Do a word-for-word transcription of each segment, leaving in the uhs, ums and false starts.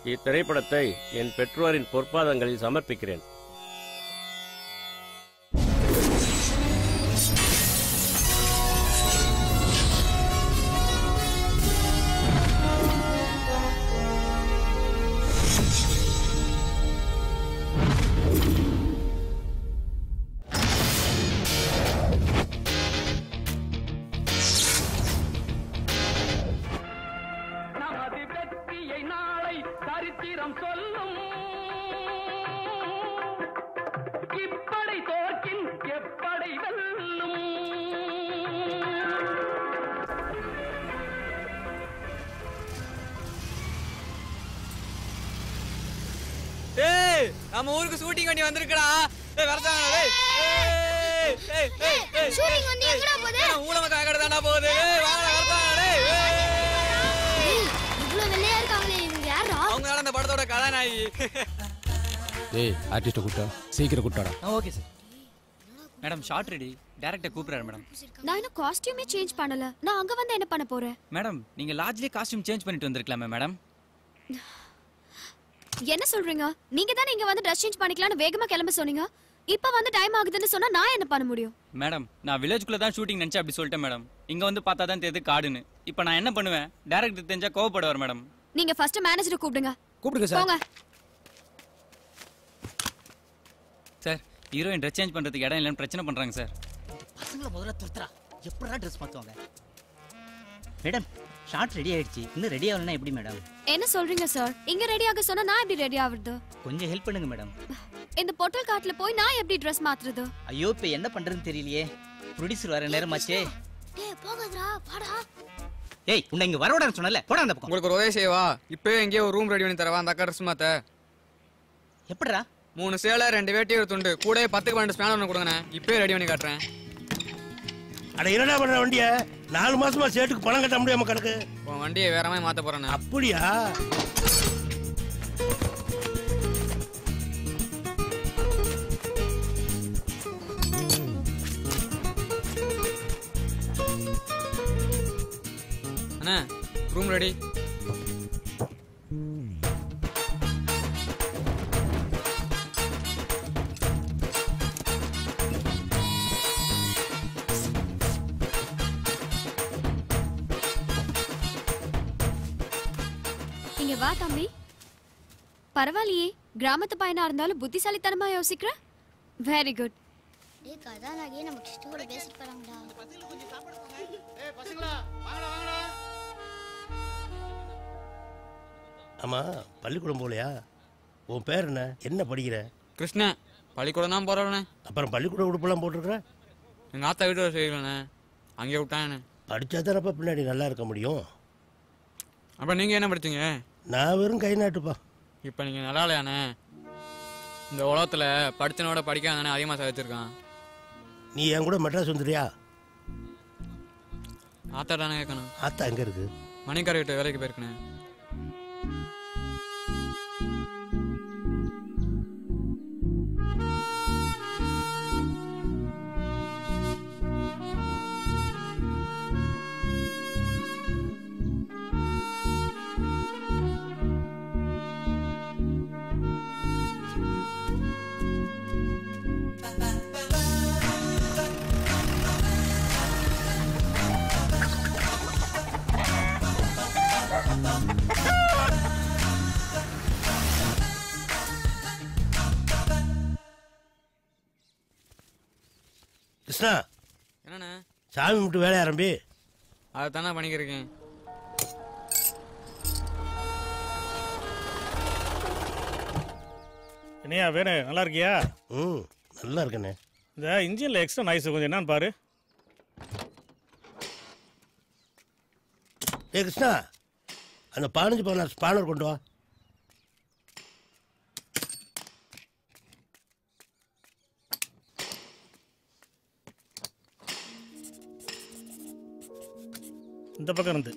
இத்திரைப்படத்தை என் பெற்றோரின் பொற்பாதங்களில் சமர்ப்பிக்கிறேன். நம்ம ஊருக்கு ஷூட்டிங் வண்டி வந்திருக்கடா. டேய் வரதானே. டேய் ஏய் ஏய் ஏய் ஏய் ஷூட்டிங் வண்டி எங்கடா போகுது? ஊளம காகட தானா போகுது. டேய் வாங்கடா வரதானே. டேய் இவ்ளோ வெள்ளையா இருக்காங்களே இவங்க யாரா? அவங்க தான் அந்த படத்தோட கதாநாயகி. டேய் ஆர்டிஸ்ட் கூட்டா சீக்கிரம் கூட்டாடா. Okay sir. Madam shot ready. Director கூப்பிடுறாரு மேடம். நான் இன்னும் காஸ்டியூமே சேஞ்ச் பண்ணல. நான் அங்க வந்து என்ன பண்ண போறேன்? மேடம் நீங்க லாட்ஜ்லயே காஸ்டியூம் சேஞ்ச் பண்ணிட்டு வந்திருக்கலாமே மேடம். என்ன சொல்றீங்க? நீங்க தானே இங்க வந்து ட்ரெஸ் சேஞ்ச் பண்ணிக்கலாம்னு வேகமா கிளம்ப சொன்னீங்க. இப்போ வந்து டைம் ஆகுதுன்னு சொன்னா நான் என்ன பண்ண முடியும்? மேடம் நான் வில்லேஜ்க்குள்ள தான் ஷூட்டிங் நினைச்சா அப்படி சொல்லிட்டேன் மேடம். இங்க வந்து பார்த்தா தான் தெரியுது காடுன்னு. இப்போ நான் என்ன பண்ணுவேன்? டைரக்டர் தெரிஞ்சா கோவப்படுவார் மேடம். நீங்க ஃபர்ஸ்ட் மேனேஜரை கூப்பிடுங்க. கூப்பிடுங்க சார். போங்க. சார் ஹீரோயின் ட்ரெஸ் சேஞ்ச் பண்றதுக்கு இடம் இல்லைன்னு பிரச்சனை பண்றாங்க சார். பசங்கள முதல்ல துரத்துறா. எப்பறா ட்ரெஸ் மாத்துவாங்க? மேடம் ஷார்ட் ரெடி ஆயிடுச்சு. இன்னும் ரெடி ஆகலனா எப்படி மேடம்? என்ன சொல்றீங்க சார்? இங்க ரெடி ஆக சொன்னா நான் எப்படி ரெடி ஆவறது? கொஞ்சம் ஹெல்ப் பண்ணுங்க மேடம். இந்த பொட்டல் காட்ல போய் நான் எப்படி ட்ரெஸ் மாத்துறது? ஐயோ இப்போ என்ன பண்றதுன்னு தெரியலையே. ப்ரொடியூசர் வர நேரமாச்சே. டேய் போங்கடா வாடா. ஏய் உன்னை இங்க வரவடன்னு சொன்னல. போடா அந்த பக்கம். உங்களுக்கு ஒரு உதவி செய்வா. இப்பவே எங்கேயோ ஒரு ரூம் ரெடி பண்ணி தரவா. அந்த அக்கா ட்ரெஸ் மாத்த. எப்படிடா? மூணு சேலை ரெண்டு வேட்டி ஒரு துண்டு கூடவே பத்துக்கு பன்னெண்டு ஸ்பேனர் ஒன்று கொடுங்கண்ணே. இப்பவே ரெடி பண்ணி காட்டுறேன். அட என்னடா பண்ற வண்டிய? நாலு மாசமா சேட்டுக்கு பணம் கட்ட முடியாம கிடக்கு. உன் வண்டியை வேற மாதிரி மாத்த போறேன். அப்படியா? அண்ணா ரூம் ரெடி. இங்க வா தம்பி. பரவாயில்லையே, கிராமத்து பையனா இருந்தாலும் புத்திசாலித்தனமா யோசிக்கிற. Very good. டேய் கதாநாயகி நம்ம கிட்ட கூட பேசிட்டு போறாங்கடா. பசங்க கொஞ்சம் சாப்பிட போங்க. டேய் பசங்களா வாங்கடா வாங்கடா. ஆமா பள்ளிக்கூடம் போலையா? உன் பேர் என்ன? என்ன படிக்கிற? கிருஷ்ணா. பள்ளிக்கூடம் தான் போறவனே. அப்புறம் பள்ளிக்கூட உடுப்பெல்லாம் போட்டிருக்கிற? எங்க ஆத்தா வீட்டு செய்யலண்ணே. அங்கே விட்டானே. படிச்சா தானப்பா பின்னாடி நல்லா இருக்க முடியும். அப்ப நீங்க என்ன படிச்சீங்க? நான் வெறும் கை நாட்டுப்பா. இப்ப நீங்க நல்லா இல்லையாண்ணே? இந்த உலகத்துல படிச்சனோட படிக்காதானே அதிகமா சாதிச்சிருக்கான். நீ என் கூட மெட்ராஸ் வந்துடுறியா? ஆத்தா தானே கேட்கணும். ஆத்தா எங்க இருக்கு? மணிக்கார வீட்டு வேலைக்கு போயிருக்கேன். கிருஷ்ணா என்னண்ணே? சாமி மட்டும் வேலைய ஆரம்பி. அதை தானே பண்ணிக்கிறேன். என்னையா வேணு நல்லா இருக்கியா? ம் நல்லா இருக்கண்ணே. இந்த இன்ஜினில் எக்ஸ்ட்ரா நாய்ஸ் கொஞ்சம் என்னன்னு பாரு. ஏ கிருஷ்ணா, அந்த பதினஞ்சு பதினாறு ஸ்பானர் கொண்டு வா. இந்த பக்கம் இருந்து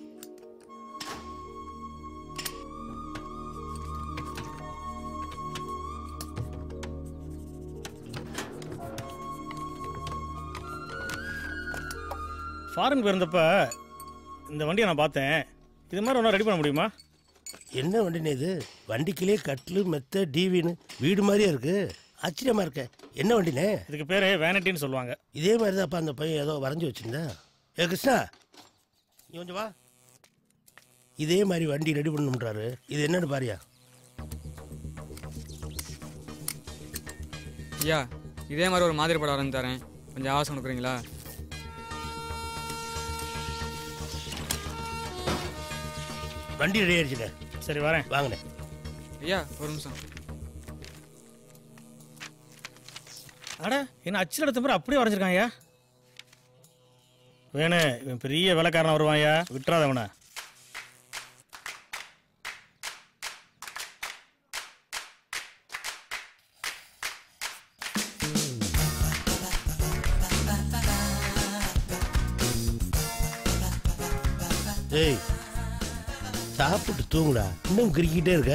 ஃபாரின் போயிருந்தப்ப இந்த வண்டியை நான் பார்த்தேன். இது மாதிரி ஒன்றா ரெடி பண்ண முடியுமா? என்ன வண்டினே இது? வண்டிக்கிலே கட்லு மெத்த டிவின்னு வீடு மாதிரியே இருக்கு. ஆச்சரியமா இருக்க. என்ன வண்டினே? இதுக்கு பேரு வேனிட்டின்னு சொல்லுவாங்க. இதே மாதிரி தான் அப்பா அந்த பையன் ஏதோ வரைஞ்சி வச்சிருந்தா. ஏ கிருஷ்ணா, நீ கொஞ்சம் வா. இதே மாதிரி வண்டி ரெடி பண்ணணும்ன்றாரு. இது என்னன்னு பாரியா? ஐயா, இதே மாதிரி ஒரு மாதிரி படம் வரைஞ்சு தரேன், கொஞ்சம் ஆசை கொடுக்குறீங்களா? வண்டி ரெடி ஆயிடுச்சுண்ணே. சரி வரேன். வாங்கண்ணே. ஐயா ஒரு நிமிஷம். அட என்ன அச்சில் எடுத்த மாதிரி அப்படியே வரைஞ்சிருக்காங்கய்யா. வேணு இவன் பெரிய வேலைக்காரன் வருவான்யா, விட்டுறாதவன. ஏய் சாப்பிட்டு தூங்குடா, இன்னும் கிரிக்கிட்டே இருக்க.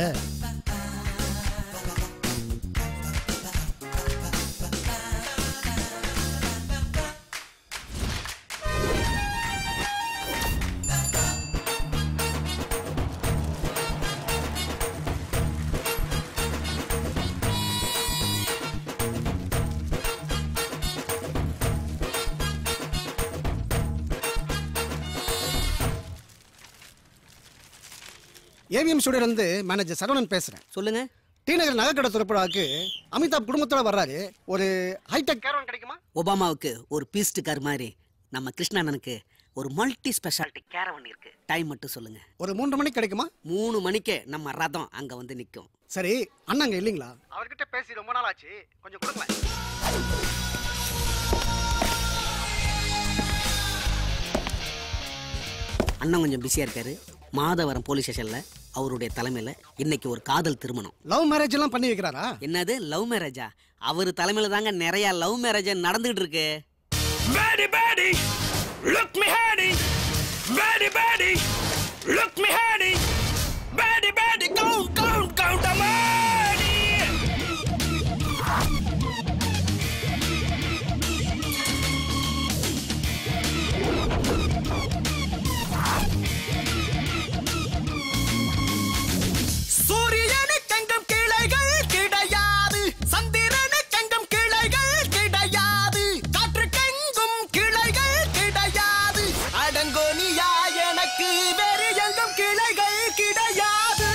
ஏவிஎம் ஸ்டுடியோலேருந்து மேனேஜர் சரவணன் பேசுகிறேன். சொல்லுங்க. டி நகர் நகைக்கடை திறப்புழாவுக்கு அமிதாப் குடும்பத்தோட வர்றாரு. ஒரு ஹைடெக் கேரவன் கிடைக்குமா? ஒபாமாவுக்கு ஒரு பீஸ்ட் கார் மாதிரி நம்ம கிருஷ்ணானனுக்கு ஒரு மல்டி ஸ்பெஷாலிட்டி கேரவன் இருக்கு. டைம் மட்டும் சொல்லுங்க. ஒரு மூன்று மணிக்கு கிடைக்குமா? மூணு மணிக்கு நம்ம ரதம் அங்க வந்து நிற்கும். சரி, அண்ணா அங்கே இல்லைங்களா? அவர்கிட்ட பேசி ரொம்ப நாள் ஆச்சு, கொஞ்சம் கொடுங்களேன். அண்ணன் கொஞ்சம் பிஸியா இருக்காரு. மாதவரம் போலீஸ் ஸ்டேஷன்ல அவருடைய தலைமையில இன்னைக்கு ஒரு காதல் திருமணம். லவ் மேரேஜ் எல்லாம் பண்ணி வைக்கிறாரா? என்னது லவ் மேரேஜா? அவரு தலைமையில தாங்க நிறைய லவ் மேரேஜ் நடந்துகிட்டு இருக்கு. Buddy, buddy, look me honey. Buddy, buddy, look me honey. Buddy, buddy, count, count, count the money. சூரியனுக்கு எங்கும் கிளைகள் கிடையாது, சந்திரனுக்கு எங்கும் கிளைகள் கிடையாது, காற்றுக்கெங்கும் கிளைகள் கிடையாது, அடங்கோனியா எனக்கு வேறு எங்கும் கிளைகள் கிடையாது.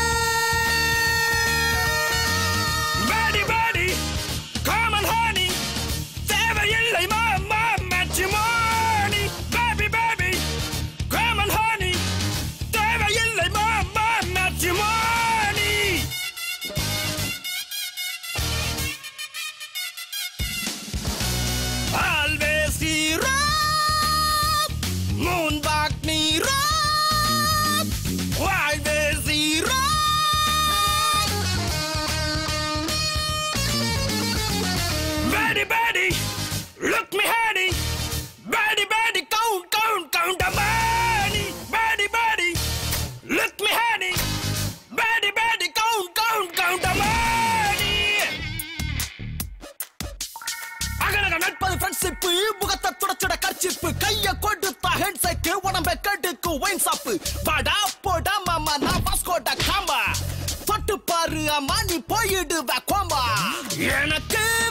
Buddy, buddy, come on honey, தேவையில்லை மாமா matrimony. Baby, baby, come on honey, தேவையில்லை மாமா matrimony. Always hero, moon back me rock, always hero. Buddy, buddy, look me honey. Buddy, buddy, count, count, count the money. Buddy, buddy, look me honey. Buddy, buddy, count, count, count the money. அகலக நட்பது friendship, முகத்தை துடைச்சுட kerchief, கைய கொடுத்தா ஹேண்ட்ஷேக்கு, உடம்பை கெடுக்கு wine சாப்பு. வாடா போடா மாமா நான் வாஸ்கோட காம்பா, தொட்டு பாரு அம்மா நீ போயிடுவ கோம்பா. எனக்கு